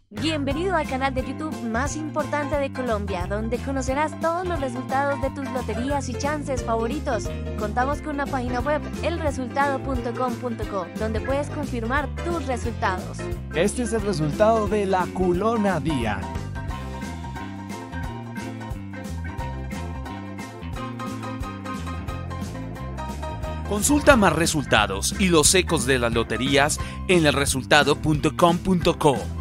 Bienvenido al canal de YouTube más importante de Colombia, donde conocerás todos los resultados de tus loterías y chances favoritos. Contamos con una página web, elresultado.com.co, donde puedes confirmar tus resultados. Este es el resultado de la Culona Día. Consulta más resultados y los ecos de las loterías en elresultado.com.co.